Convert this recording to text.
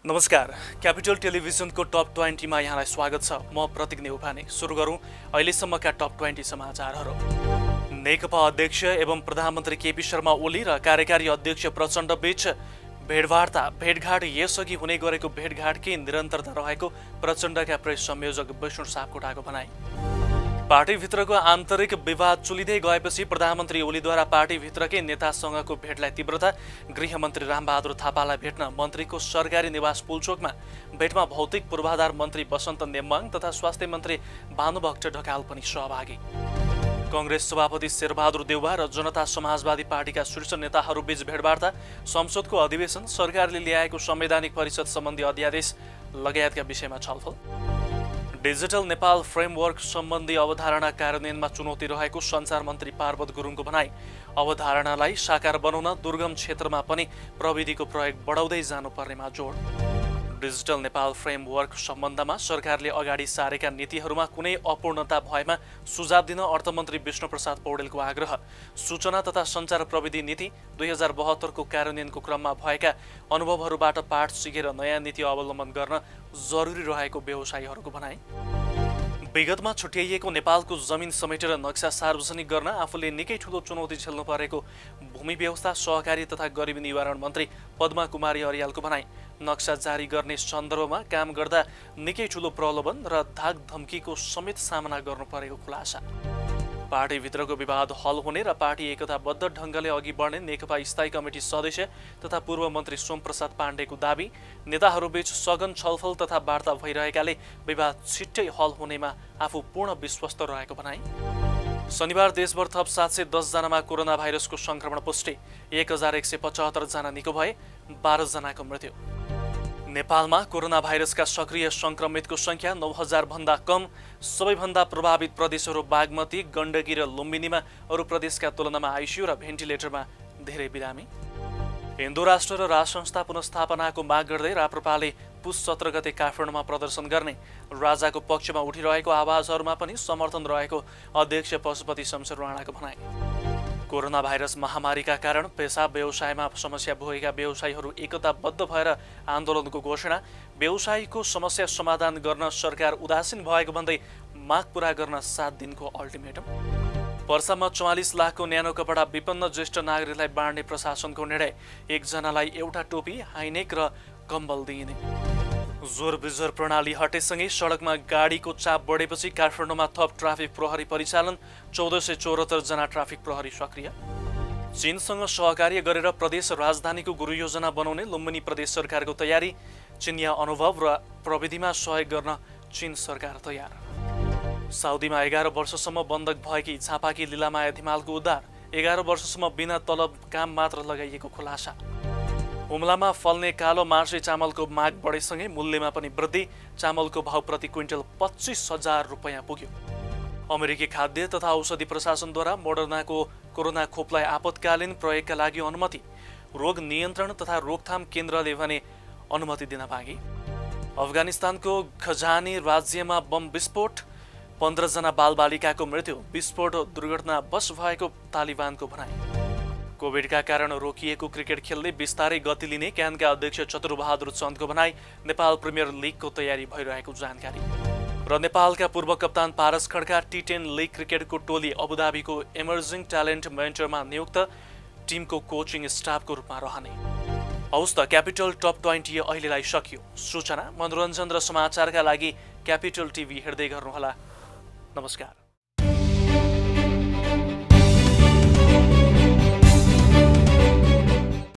नमस्कार, क्यापिटल टेलिभिजनको टप 20 मा यहाँलाई स्वागत छ। म प्रतीक नेउपाने। सुरु गरौँ अहिलेसम्मका टप 20 समाचारहरू। नेकपा अध्यक्ष एवं प्रधानमन्त्री केपी शर्मा ओली र कार्यकारी अध्यक्ष प्रचण्ड बीच भेटघाट यसअघि हुने गरेको भेटघाटकै निरन्तरता रहेको प्रचण्डका प्रेस संयोजक विष्णु सापकोटाको भनाई। पार्टीभित्रको आन्तरिक विवाद चुलिँदै गएपछि प्रधानमन्त्री ओलीद्वारा पार्टीभित्रकै नेतासँगको भेटलाई तीव्रता। गृहमन्त्री रामबहादुर थापालाई भेट्न मन्त्रीको सरकारी निवास पुलचोकमा भेटमा भौतिक पूर्वाधार मन्त्री बसन्त नेम्बाङ तथा स्वास्थ्य मन्त्री भानुभक्त ढकाल पनि सहभागी। कांग्रेस सभापति शेरबहादुर देउवा र जनता समाजवादी पार्टीका शीर्ष नेताहरूबीच भेटवार्ता। संसदको अधिवेशन, सरकारले ल्याएको संवैधानिक परिषद सम्बन्धी अध्यादेश लगायतका विषयमा छलफल। डिजिटल नेपाल फ्रेमवर्क सम्बन्धी अवधारणा कार्यान्वयनमा चुनौती रहेको सञ्चार मन्त्री पार्वत गुरुङको भनाई। अवधारणालाई साकार बनाउन दुर्गम क्षेत्रमा पनि प्रविधिको प्रयोग बढाउँदै जानुपर्नेमा जोड। डिजिटल नेपाल फ्रेमवर्क सम्बन्धमा सरकारले अगाडि सारेका नीतिहरूमा कुनै अपूर्णता भएमा सुझाव दिन अर्थमन्त्री विष्णुप्रसाद पौडेलको आग्रह। सूचना तथा सञ्चार प्रविधि नीति 2072 को कार्यान्वयनको क्रममा भएका अनुभवहरूबाट पाठ सिकेर नयाँ नीति अवलम्बन गर्न जरुरी रहेको व्यवसायीहरूको भनाई। विगतमा छुट्याइएको नेपालको जमिन समेटेर नक्सा सार्वजनिक गर्न आफूले निकै ठूलो चुनौती झेल्नु परेको भूमि व्यवस्था, सहकारी तथा गरिबी निवारण मन्त्री पद्मा कुमारी अर्यालको भनाई। नक्सा जारी गर्ने सन्दर्भमा काम गर्दा निकै ठूलो प्रलोभन र धाक धम्कीको समेत सामना गर्नु परेको खुलासा। पार्टीभित्रको विवाद हल हुने र पार्टी एकताबद्ध ढङ्गले अघि बढ्ने नेकपा स्थायी कमिटी सदस्य तथा पूर्व मन्त्री सोमप्रसाद पाण्डेको दाबी। नेताहरूबीच सघन छलफल तथा वार्ता भइरहेकाले विवाद छिट्टै हल हुनेमा आफू पूर्ण विश्वस्त रहेको भनाई। शनिबार देशभर थप 710 जनामा कोरोना भाइरसको संक्रमण पुष्टि। 1175 जना निको भए, 12 जनाको मृत्यु। नेपालमा कोरोना भाइरसका सक्रिय संक्रमितको संख्या 9000 भन्दा कम। सबैभन्दा प्रभावित प्रदेशहरू बागमती, गण्डकी र लुम्बिनीमा अरू प्रदेशका तुलनामा आइसियु र भेन्टिलेटरमा धेरै बिरामी। हिन्दू राष्ट्र र राज संस्था पुनस्थापनाको माग गर्दै राप्रपाले पुस 17 गते काठमाडौँमा प्रदर्शन गर्ने। राजाको पक्षमा उठिरहेको आवाजहरूमा पनि समर्थन रहेको अध्यक्ष पशुपति शमशेर राणाको भनाई। कोरोना भाइरस महामारीका कारण पेसा व्यवसायमा समस्या भोगेका व्यवसायीहरू एकताबद्ध भएर आन्दोलनको घोषणा। व्यवसायीको समस्या समाधान गर्न सरकार उदासीन भएको भन्दै माग पूरा गर्न 7 दिनको अल्टिमेटम। वर्षमा 44 लाखको न्यानो कपडा विपन्न ज्येष्ठ नागरिकलाई बाँड्ने प्रशासनको निर्णय। एकजनालाई एउटा टोपी, हाइनेक र कम्बल दिइने। जोर बिजोर प्रणाली हटेसँगै सडकमा गाडीको चाप बढेपछि काठमाडौँमा थप ट्राफिक प्रहरी परिचालन। 1474 जना ट्राफिक प्रहरी सक्रिय। चीनसँग सहकार्य गरेर प्रदेश राजधानीको गुरु योजना बनाउने लुम्बिनी प्रदेश सरकारको तयारी। चिनिया अनुभव र प्रविधिमा सहयोग गर्न चीन सरकार तयार। साउदीमा 11 वर्षसम्म बन्धक भएकी झापाकी लीलामाया धिमालको उद्धार। 11 वर्षसम्म बिना तलब काम मात्र लगाइएको खुलासा। हुम्लामा फल्ने कालो मार्सी चामलको माग बढेसँगै मूल्यमा पनि वृद्धि। चामलको भाव प्रति क्विन्टल 25,000 रुपैयाँ पुग्यो। अमेरिकी खाद्य तथा औषधि प्रशासनद्वारा मोडर्नाको कोरोना खोपलाई आपतकालीन प्रयोगका लागि अनुमति। रोग नियन्त्रण तथा रोकथाम केन्द्रले भने अनुमति दिन मागे। अफगानिस्तानको खजानी राज्यमा बम विस्फोट। 15 जना बालबालिकाको मृत्यु। विस्फोट दुर्घटनावश भएको तालिबानको भनाई। कोभिडका कारण रोकिएको क्रिकेट खेलले बिस्तारै गति लिने क्यानका अध्यक्ष चतुरबहादुर चन्दको भनाई। नेपाल प्रिमियर लिगको तयारी भइरहेको जानकारी। र नेपालका पूर्व कप्तान पारस खड्का T10 लिग क्रिकेटको टोली अबुधाबीको इमर्जिङ ट्यालेन्ट मेन्टरमा नियुक्त। टिमको कोचिङ स्टाफको रूपमा रहने। हौस् त, क्यापिटल टप 20 अहिलेलाई सकियो। सूचना, मनोरञ्जन र समाचारका लागि क्यापिटल टिभी हेर्दै गर्नुहोला। नमस्कार।